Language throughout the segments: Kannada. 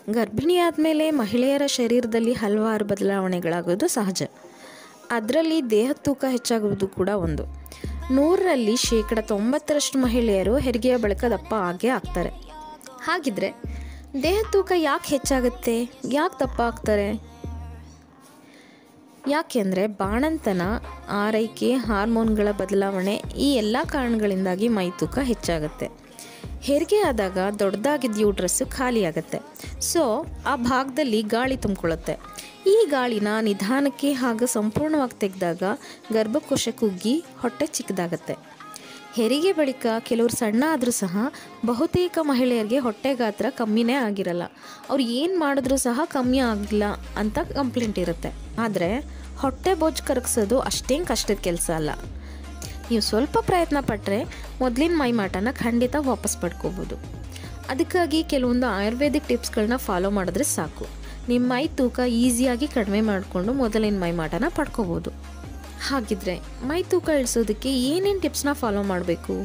ಗರ್ಭಿಣಿ ಆದಮೇಲೆ ಮಹಿಳೆಯರ ಶರೀರದಲ್ಲಿ ಹಲವಾರು ಬದಲಾವಣೆಗಳಾಗೋದು ಸಹಜ. ಅದರಲ್ಲಿ ದೇಹದ ತೂಕ ಹೆಚ್ಚಾಗುವುದು ಕೂಡ ಒಂದು. 100ರಲ್ಲಿ 90% ಮಹಿಳೆಯರು ಹೆರಿಗೆಯ ಬಳಿಕ ದಪ್ಪ ಆಗೇ ಆಗ್ತಾರೆ. ಹಾಗಿದ್ರೆ ದೇಹದ ತೂಕ ಯಾಕೆ ಹೆಚ್ಚಾಗುತ್ತೆ, ಯಾಕೆ ದಪ್ಪ ಆಗ್ತಾರೆ? ಯಾಕೆಂದರೆ ಬಾಣಂತನ, ಆರೈಕೆ, ಹಾರ್ಮೋನ್ಗಳ ಬದಲಾವಣೆ ಈ ಎಲ್ಲ ಕಾರಣಗಳಿಂದಾಗಿ ಮೈ ತೂಕ ಹೆಚ್ಚಾಗುತ್ತೆ. ಹೆರಿಗೆ ಆದಾಗ ದೊಡ್ಡದಾಗಿದ್ದ ಯೂಟ್ರಸ್ಸು ಖಾಲಿಯಾಗುತ್ತೆ. ಸೊ ಆ ಭಾಗದಲ್ಲಿ ಗಾಳಿ ತುಂಬಿಕೊಳ್ಳುತ್ತೆ. ಈ ಗಾಳಿನ ನಿಧಾನಕ್ಕೆ ಹಾಗೂ ಸಂಪೂರ್ಣವಾಗಿ ತೆಗೆದಾಗ ಗರ್ಭಕೋಶ ಕುಗ್ಗಿ ಹೊಟ್ಟೆ ಚಿಕ್ಕದಾಗತ್ತೆ. ಹೆರಿಗೆ ಬಳಿಕ ಕೆಲವರು ಸಣ್ಣ ಆದರೂ ಸಹ ಬಹುತೇಕ ಮಹಿಳೆಯರಿಗೆ ಹೊಟ್ಟೆ ಗಾತ್ರ ಕಮ್ಮಿನೇ ಆಗಿರಲ್ಲ. ಅವ್ರು ಏನು ಮಾಡಿದ್ರೂ ಸಹ ಕಮ್ಮಿ ಆಗಿಲ್ಲ ಅಂತ ಕಂಪ್ಲೇಂಟ್ ಇರುತ್ತೆ. ಆದರೆ ಹೊಟ್ಟೆ ಬೋಜು ಕರಗಿಸೋದು ಅಷ್ಟೇನು ಕಷ್ಟದ ಕೆಲಸ ಅಲ್ಲ. ನೀವು ಸ್ವಲ್ಪ ಪ್ರಯತ್ನ ಪಟ್ಟರೆ ಮೊದಲಿನ ಮೈಮಾಟನ ಖಂಡಿತ ವಾಪಸ್ ಪಡ್ಕೋಬೋದು. ಅದಕ್ಕಾಗಿ ಕೆಲವೊಂದು ಆಯುರ್ವೇದಿಕ್ ಟಿಪ್ಸ್ಗಳನ್ನ ಫಾಲೋ ಮಾಡಿದ್ರೆ ಸಾಕು. ನಿಮ್ಮ ಮೈ ತೂಕ ಈಸಿಯಾಗಿ ಕಡಿಮೆ ಮಾಡಿಕೊಂಡು ಮೊದಲಿನ ಮೈಮಾಟನ ಪಡ್ಕೋಬೋದು. ಹಾಗಿದ್ರೆ ಮೈ ತೂಕ ಇಳಿಸೋದಕ್ಕೆ ಏನೇನು ಟಿಪ್ಸ್ನ ಫಾಲೋ ಮಾಡಬೇಕು?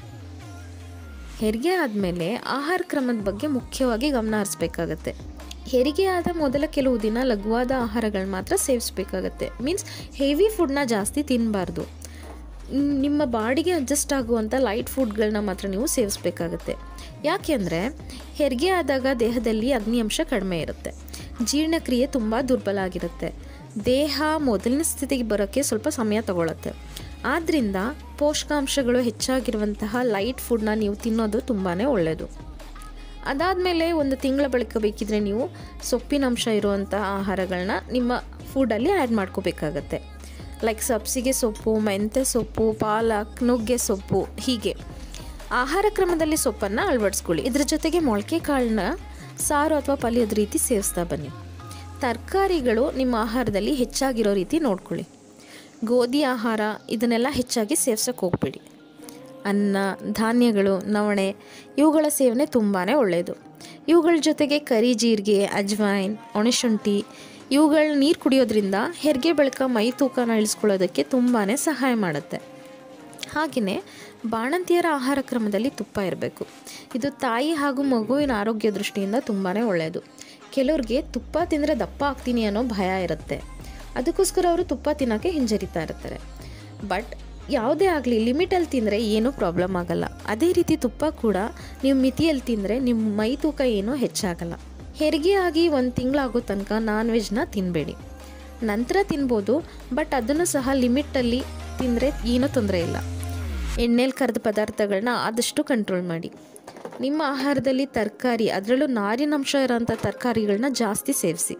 ಹೆರಿಗೆ ಆದಮೇಲೆ ಆಹಾರ ಕ್ರಮದ ಬಗ್ಗೆ ಮುಖ್ಯವಾಗಿ ಗಮನ ಹರಿಸ್ಬೇಕಾಗತ್ತೆ. ಹೆರಿಗೆ ಆದ ಮೊದಲ ಕೆಲವು ದಿನ ಲಘುವಾದ ಆಹಾರಗಳು ಮಾತ್ರ ಸೇವಿಸಬೇಕಾಗತ್ತೆ. ಮೀನ್ಸ್ ಹೆವಿ ಫುಡ್ನ ಜಾಸ್ತಿ ತಿನ್ನಬಾರ್ದು. ನಿಮ್ಮ ಬಾಡಿಗೆ ಅಡ್ಜಸ್ಟ್ ಆಗುವಂಥ ಲೈಟ್ ಫುಡ್ಗಳನ್ನ ಮಾತ್ರ ನೀವು ಸೇವಿಸಬೇಕಾಗತ್ತೆ. ಯಾಕೆಂದರೆ ಹೆರಿಗೆ ಆದಾಗ ದೇಹದಲ್ಲಿ ಅಗ್ನಿ ಅಂಶ ಕಡಿಮೆ ಇರುತ್ತೆ, ಜೀರ್ಣಕ್ರಿಯೆ ತುಂಬ ದುರ್ಬಲ ಆಗಿರುತ್ತೆ, ದೇಹ ಮೊದಲಿನ ಸ್ಥಿತಿಗೆ ಬರೋಕ್ಕೆ ಸ್ವಲ್ಪ ಸಮಯ ತಗೊಳುತ್ತೆ. ಆದ್ದರಿಂದ ಪೋಷಕಾಂಶಗಳು ಹೆಚ್ಚಾಗಿರುವಂತಹ ಲೈಟ್ ಫುಡ್ನ ನೀವು ತಿನ್ನೋದು ತುಂಬಾ ಒಳ್ಳೆಯದು. ಅದಾದಮೇಲೆ 1 ತಿಂಗಳ ಬಳಿಕ ಬೇಕಿದ್ರೆ ನೀವು ಸೊಪ್ಪಿನ ಅಂಶ ಇರುವಂಥ ಆಹಾರಗಳನ್ನ ನಿಮ್ಮ ಫುಡ್ಡಲ್ಲಿ ಆ್ಯಡ್ ಮಾಡ್ಕೋಬೇಕಾಗತ್ತೆ. ಲೈಕ್ ಸಬ್ಸಿಗೆ ಸೊಪ್ಪು, ಮೆಂತ್ಯ ಸೊಪ್ಪು, ಪಾಲಕ್, ನುಗ್ಗೆ ಸೊಪ್ಪು, ಹೀಗೆ ಆಹಾರ ಕ್ರಮದಲ್ಲಿ ಸೊಪ್ಪನ್ನು ಅಳವಡಿಸ್ಕೊಳ್ಳಿ. ಇದ್ರ ಜೊತೆಗೆ ಮೊಳಕೆ ಕಾಳನ್ನ ಸಾರು ಅಥವಾ ಪಲ್ಯದ ರೀತಿ ಸೇವಿಸ್ತಾ ಬನ್ನಿ. ತರಕಾರಿಗಳು ನಿಮ್ಮ ಆಹಾರದಲ್ಲಿ ಹೆಚ್ಚಾಗಿರೋ ರೀತಿ ನೋಡ್ಕೊಳ್ಳಿ. ಗೋಧಿ ಆಹಾರ ಇದನ್ನೆಲ್ಲ ಹೆಚ್ಚಾಗಿ ಸೇವಿಸೋಕೆ ಹೋಗ್ಬೇಡಿ. ಅನ್ನ, ಧಾನ್ಯಗಳು, ನವಣೆ ಇವುಗಳ ಸೇವನೆ ತುಂಬಾ ಒಳ್ಳೆಯದು. ಇವುಗಳ ಜೊತೆಗೆ ಕರಿ ಜೀರಿಗೆ, ಅಜ್ವೈನ್, ಒಣಶುಂಠಿ ಇವುಗಳ ನೀರು ಕುಡಿಯೋದ್ರಿಂದ ಹೆರಿಗೆ ಬಳಿಕ ಮೈ ತೂಕನ ಇಳಿಸ್ಕೊಳ್ಳೋದಕ್ಕೆ ತುಂಬಾ ಸಹಾಯ ಮಾಡುತ್ತೆ. ಹಾಗೆಯೇ ಬಾಣಂತಿಯರ ಆಹಾರ ಕ್ರಮದಲ್ಲಿ ತುಪ್ಪ ಇರಬೇಕು. ಇದು ತಾಯಿ ಹಾಗೂ ಮಗುವಿನ ಆರೋಗ್ಯ ದೃಷ್ಟಿಯಿಂದ ತುಂಬಾ ಒಳ್ಳೆಯದು. ಕೆಲವ್ರಿಗೆ ತುಪ್ಪ ತಿಂದರೆ ದಪ್ಪ ಆಗ್ತೀನಿ ಅನ್ನೋ ಭಯ ಇರುತ್ತೆ. ಅದಕ್ಕೋಸ್ಕರ ಅವರು ತುಪ್ಪ ತಿನ್ನೋಕ್ಕೆ ಹಿಂಜರಿತಾ ಇರ್ತಾರೆ. ಬಟ್ ಯಾವುದೇ ಆಗಲಿ ಲಿಮಿಟಲ್ಲಿ ತಿಂದರೆ ಏನೂ ಪ್ರಾಬ್ಲಮ್ ಆಗಲ್ಲ. ಅದೇ ರೀತಿ ತುಪ್ಪ ಕೂಡ ನೀವು ಮಿತಿಯಲ್ಲಿ ತಿಂದರೆ ನಿಮ್ಮ ಮೈ ತೂಕ ಏನೂ ಹೆಚ್ಚಾಗಲ್ಲ. ಹೆರಿಗೆ ಆಗಿ 1 ತಿಂಗಳಾಗೋ ತನಕ ನಾನ್ ವೆಜ್ನ ತಿನ್ನಬೇಡಿ. ನಂತರ ತಿನ್ಬೋದು, ಬಟ್ ಅದನ್ನು ಸಹ ಲಿಮಿಟಲ್ಲಿ ತಿಂದರೆ ಏನೂ ತೊಂದರೆ ಇಲ್ಲ. ಎಣ್ಣೆಲಿ ಕರೆದ ಪದಾರ್ಥಗಳನ್ನ ಆದಷ್ಟು ಕಂಟ್ರೋಲ್ ಮಾಡಿ. ನಿಮ್ಮ ಆಹಾರದಲ್ಲಿ ತರಕಾರಿ, ಅದರಲ್ಲೂ ನಾರಿನಂಶ ಇರೋಂಥ ತರಕಾರಿಗಳನ್ನ ಜಾಸ್ತಿ ಸೇವಿಸಿ.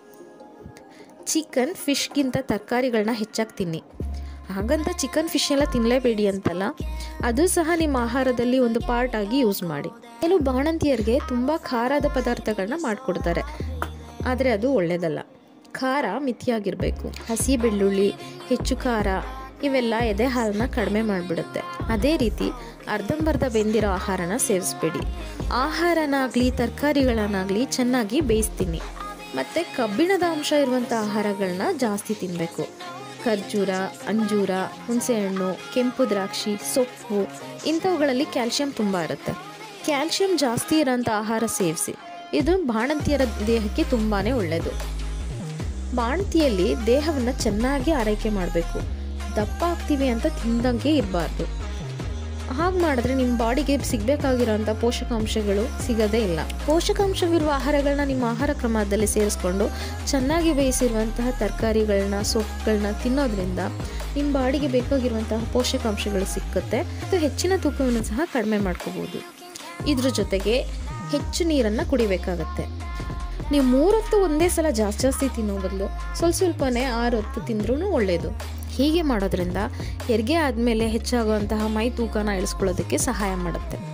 ಚಿಕನ್, ಫಿಶ್ಗಿಂತ ತರಕಾರಿಗಳನ್ನ ಹೆಚ್ಚಾಗಿ ತಿನ್ನಿ. ಹಾಗಂತ ಚಿಕನ್, ಫಿಶ್ ಎಲ್ಲ ತಿನ್ನಲೇಬೇಡಿ ಅಂತಲ್ಲ, ಅದು ಸಹ ನಿಮ್ಮ ಆಹಾರದಲ್ಲಿ ಒಂದು ಪಾರ್ಟ್ ಆಗಿ ಯೂಸ್ ಮಾಡಿ. ಕೆಲವು ಬಾಣಂತಿಯರಿಗೆ ತುಂಬ ಖಾರದ ಪದಾರ್ಥಗಳನ್ನ ಮಾಡಿಕೊಡ್ತಾರೆ, ಆದರೆ ಅದು ಒಳ್ಳೆಯದಲ್ಲ. ಖಾರ ಮಿತಿಯಾಗಿರಬೇಕು. ಹಸಿ ಬೆಳ್ಳುಳ್ಳಿ, ಹೆಚ್ಚು ಖಾರ ಇವೆಲ್ಲ ಎದೆ ಹಾಲನ್ನ ಕಡಿಮೆ ಮಾಡಿಬಿಡುತ್ತೆ. ಅದೇ ರೀತಿ ಅರ್ಧಂಬರ್ಧ ಬೆಂದಿರೋ ಆಹಾರನ ಸೇವಿಸಬೇಡಿ. ಆಹಾರನಾಗಲಿ ತರಕಾರಿಗಳನ್ನಾಗಲಿ ಚೆನ್ನಾಗಿ ಬೇಯಿಸ್ತೀನಿ. ಮತ್ತು ಕಬ್ಬಿಣದ ಅಂಶ ಇರುವಂಥ ಆಹಾರಗಳನ್ನ ಜಾಸ್ತಿ ತಿನ್ನಬೇಕು. ಖರ್ಜೂರ, ಅಂಜೂರ, ಹುಣಸೆಹಣ್ಣು, ಕೆಂಪು ದ್ರಾಕ್ಷಿ, ಸೊಪ್ಪು ಇಂಥವುಗಳಲ್ಲಿ ಕ್ಯಾಲ್ಶಿಯಂ ತುಂಬ ಇರುತ್ತೆ. ಕ್ಯಾಲ್ಶಿಯಂ ಜಾಸ್ತಿ ಇರೋಂಥ ಆಹಾರ ಸೇವಿಸಿ. ಇದು ಬಾಣಂತಿಯರ ದೇಹಕ್ಕೆ ತುಂಬಾ ಒಳ್ಳೆಯದು. ಬಾಣಂತಿಯಲ್ಲಿ ದೇಹವನ್ನು ಚೆನ್ನಾಗಿ ಆರೈಕೆ ಮಾಡಬೇಕು. ದಪ್ಪ ಆಗ್ತೀವಿ ಅಂತ ತಿಂದಂಗೆ ಇರಬಾರ್ದು. ಹಾಗೆ ಮಾಡಿದ್ರೆ ನಿಮ್ಮ ಬಾಡಿಗೆ ಸಿಗಬೇಕಾಗಿರೋಂಥ ಪೋಷಕಾಂಶಗಳು ಸಿಗೋದೇ ಇಲ್ಲ. ಪೋಷಕಾಂಶವಿರುವ ಆಹಾರಗಳನ್ನ ನಿಮ್ಮ ಆಹಾರ ಕ್ರಮದಲ್ಲಿ ಸೇರಿಸ್ಕೊಂಡು ಚೆನ್ನಾಗಿ ಬೇಯಿಸಿರುವಂತಹ ತರಕಾರಿಗಳನ್ನ, ಸೊಪ್ಪುಗಳನ್ನ ತಿನ್ನೋದ್ರಿಂದ ನಿಮ್ಮ ಬಾಡಿಗೆ ಬೇಕಾಗಿರುವಂತಹ ಪೋಷಕಾಂಶಗಳು ಸಿಕ್ಕುತ್ತೆ ಮತ್ತು ಹೆಚ್ಚಿನ ತೂಕವನ್ನು ಸಹ ಕಡಿಮೆ ಮಾಡ್ಕೋಬೋದು. ಇದ್ರ ಜೊತೆಗೆ ಹೆಚ್ಚು ನೀರನ್ನು ಕುಡಿಬೇಕಾಗತ್ತೆ. ನೀವು 3 ಹೊತ್ತು ಒಂದೇ ಸಲ ಜಾಸ್ತಿ ತಿನ್ನೋ ಬದಲು ಸ್ವಲ್ಪನೇ 6 ಹೊತ್ತು ತಿಂದ್ರೂ ಒಳ್ಳೆಯದು. ಹೀಗೆ ಮಾಡೋದ್ರಿಂದ ಹೆರಿಗೆ ಆದಮೇಲೆ ಹೆಚ್ಚಾಗುವಂತಹ ಮೈ ತೂಕನ ಇಳಿಸ್ಕೊಳ್ಳೋದಕ್ಕೆ ಸಹಾಯ ಮಾಡುತ್ತೆ.